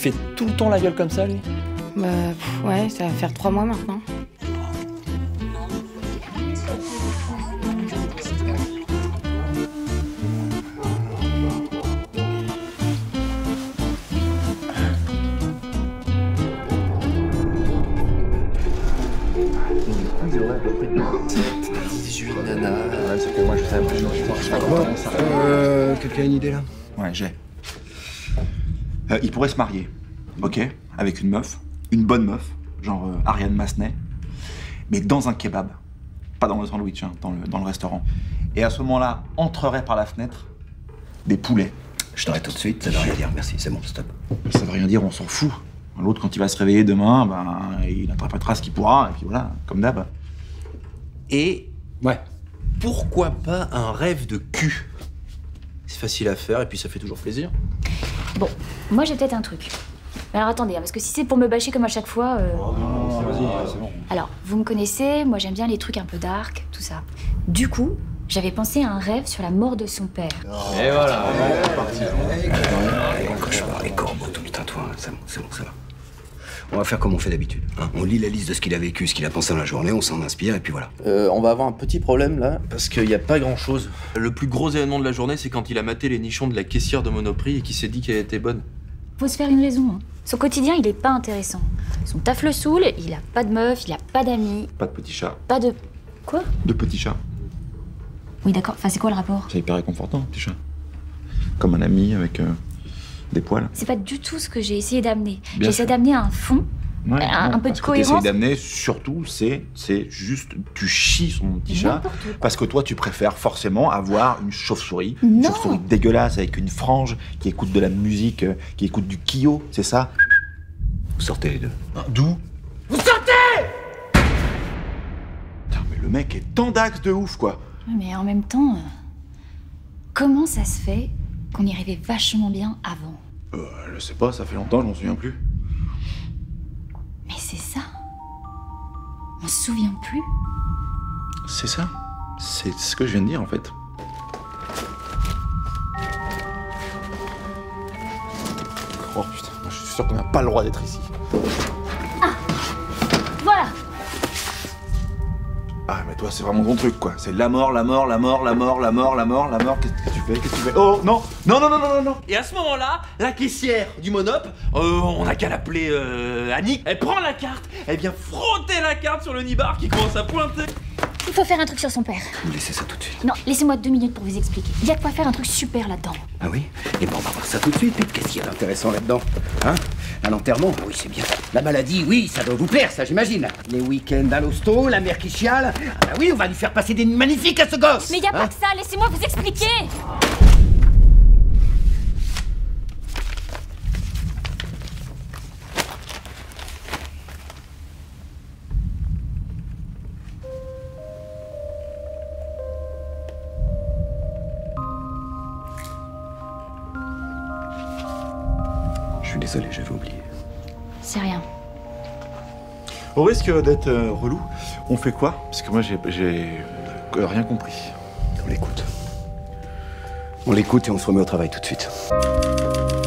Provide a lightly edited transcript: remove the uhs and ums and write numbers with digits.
fait tout le temps la gueule comme ça, lui? Bah ouais, ça va faire 3 mois maintenant. Quelqu'un a une idée là? Ouais, j'ai. Il pourrait se marier, ok, avec une meuf, une bonne meuf, genre Ariane Massenet, mais dans un kebab, pas dans le sandwich, hein, dans le restaurant. Et à ce moment-là, entrerait par la fenêtre des poulets. Je t'arrête tout de suite, ça veut rien dire, merci, c'est bon, stop. Ça veut rien dire, on s'en fout. L'autre, quand il va se réveiller demain, ben, il interprétera ce qu'il pourra, et puis voilà, comme d'hab. Et ouais, pourquoi pas un rêve de cul? C'est facile à faire et puis ça fait toujours plaisir. Bon, moi j'ai peut-être un truc. Mais alors attendez, hein, parce que si c'est pour me bâcher comme à chaque fois... Vas-y, c'est bon. Alors, vous me connaissez, moi j'aime bien les trucs un peu dark, tout ça. Du coup, j'avais pensé à un rêve sur la mort de son père. Et voilà, c'est parti. Cauchemar, les corbeaux, tout le tintouin, c'est bon, ça va. On va faire comme on fait d'habitude. Hein. On lit la liste de ce qu'il a vécu, ce qu'il a pensé dans la journée, on s'en inspire et puis voilà. On va avoir un petit problème là, parce qu'il n'y a pas grand chose. Le plus gros événement de la journée, c'est quand il a maté les nichons de la caissière de Monoprix et qu'il s'est dit qu'elle était bonne. Faut se faire une raison. Hein. Son quotidien, il est pas intéressant. Son taf le saoule, il a pas de meuf, il a pas d'amis. Pas de petit chat. Pas de... Quoi? De petit chat. Oui d'accord, enfin c'est quoi le rapport? C'est hyper réconfortant, petit chat. Comme un ami avec des poils. C'est pas du tout ce que j'ai essayé d'amener. Bien J'essaie sûr. d'amener un fond, Ouais, un peu de Ce que cohérence. t'essayes d'amener, surtout, c'est juste, tu chies sur mon petit chat, N'importe quoi. parce que toi, tu préfères forcément avoir une chauve-souris, Non. une chauve-souris dégueulasse avec une frange, qui écoute de la musique, qui écoute du Kyo, c'est ça? Vous sortez les deux. D'où? Vous sortez! Putain, mais le mec est tendax de ouf, quoi. Mais en même temps, comment ça se fait qu'on y rêvait vachement bien avant? Je sais pas, ça fait longtemps, je m'en souviens plus. Mais c'est ça. On se souvient plus. C'est ça. C'est ce que je viens de dire, en fait. Oh putain, moi, je suis sûr qu'on n'a pas le droit d'être ici. Voilà. Ah, mais toi, c'est vraiment ton truc, quoi. C'est la mort, la mort, la mort, la mort, la mort, la mort, la mort. Qu'est-ce que tu fais? Qu'est-ce que tu fais? Oh, non! Non, non, non, non, non, non! Et à ce moment-là, la caissière du Monop, on n'a qu'à l'appeler Annick, elle prend la carte, elle vient frotter la carte sur le nibar qui commence à pointer. Il faut faire un truc sur son père. Vous laissez ça tout de suite. Non, laissez-moi 2 minutes pour vous expliquer. Il y a de quoi faire un truc super là-dedans. Ah oui? Et ben on va voir ça tout de suite. Mais qu'est-ce qu'il y a d'intéressant là-dedans? Hein? Un enterrement? Ah oui, c'est bien. La maladie, oui, ça doit vous plaire, ça j'imagine. Les week-ends à l'hosto, la mère qui chiale. Ah bah oui, on va lui faire passer des nuits magnifiques à ce gosse. Mais il y a pas que ça, laissez-moi vous expliquer. Je suis désolé, j'avais oublié. C'est rien. Au risque d'être relou, on fait quoi? Parce que moi, j'ai rien compris. On l'écoute. On l'écoute et on se remet au travail tout de suite.